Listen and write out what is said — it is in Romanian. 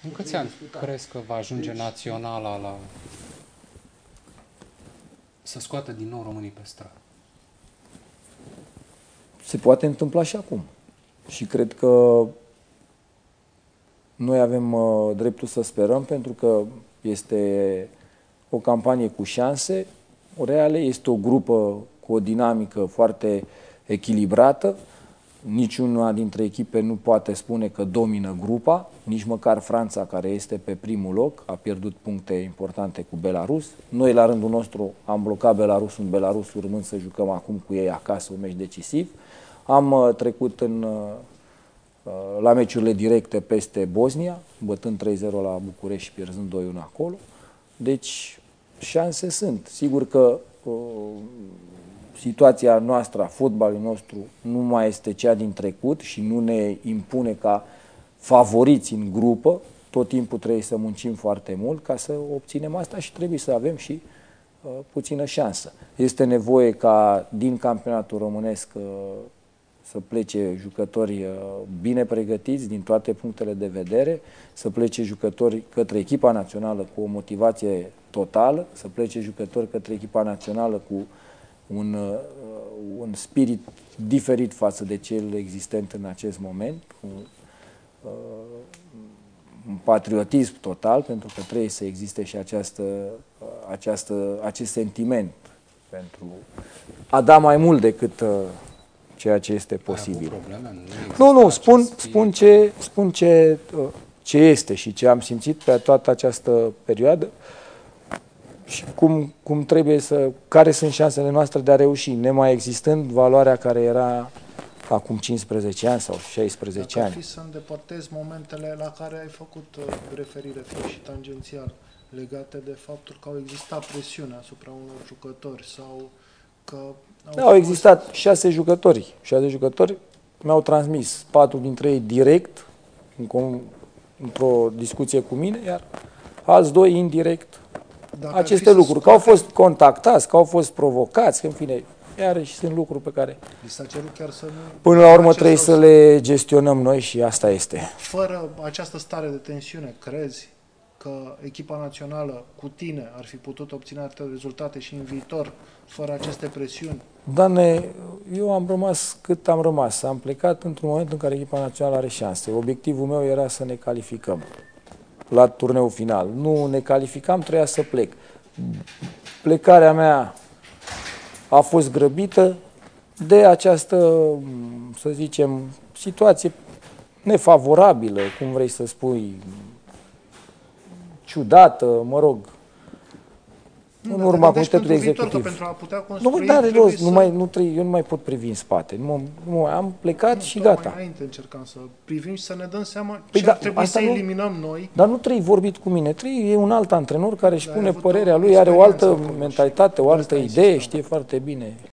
În câți ani crezi că va ajunge naționala să scoată din nou românii pe stradă? Se poate întâmpla și acum. Și cred că noi avem dreptul să sperăm, pentru că este o campanie cu șanse reale, este o grupă cu o dinamică foarte echilibrată. Niciuna dintre echipe nu poate spune că domină grupa, nici măcar Franța, care este pe primul loc, a pierdut puncte importante cu Belarus. Noi, la rândul nostru, am blocat Belarusul în Belarus, urmând să jucăm acum cu ei acasă un meci decisiv. Am trecut la meciurile directe peste Bosnia, bătând 3-0 la București și pierzând 2-1 acolo. Deci, șanse sunt. Sigur că situația noastră, a fotbalului nostru, nu mai este cea din trecut și nu ne impune ca favoriți în grupă. Tot timpul trebuie să muncim foarte mult ca să obținem asta și trebuie să avem și puțină șansă. Este nevoie ca din campionatul românesc să plece jucători bine pregătiți din toate punctele de vedere, să plece jucători către echipa națională cu o motivație totală, să plece jucători către echipa națională cu un spirit diferit față de cel existent în acest moment, cu un patriotism total, pentru că trebuie să existe și acest sentiment pentru a da mai mult decât ceea ce este posibil. Nu, spun ce este și ce am simțit pe toată această perioadă și care sunt șansele noastre de a reuși, nemai existând valoarea care era acum 15 ani sau 16 ani. Dacă ar fi să îndepărtezi momentele la care ai făcut referire, fie și tangențial, legate de faptul că au existat presiune asupra unor jucători sau că au existat 6 jucători. 6 jucători mi-au transmis, 4 dintre ei direct, într-o discuție cu mine, iar alți 2 indirect. Aceste lucruri, că au fost contactați, că au fost provocați, că în fine, iarăși sunt lucruri pe care până la urmă trebuie să le gestionăm noi și asta este. Fără această stare de tensiune, crezi că echipa națională cu tine ar fi putut obține atâtea rezultate și în viitor, fără aceste presiuni? Dane, eu am rămas cât am rămas. Am plecat într-un moment în care echipa națională are șanse. Obiectivul meu era să ne calificăm la turneul final. Nu ne calificam, trebuia să plec. Plecarea mea a fost grăbită de această, să zicem, situație nefavorabilă, cum vrei să spui, ciudată, mă rog, în urma Comitetului Executiv. Pentru a putea construi, eu nu mai pot privi în spate. Am plecat și gata. Mai înainte încercam să privim și să ne dăm seama ce ar trebui să eliminăm noi. Dar nu trebuie vorbit cu mine. E un alt antrenor care își pune părerea lui, are o altă mentalitate, o altă idee, știe foarte bine.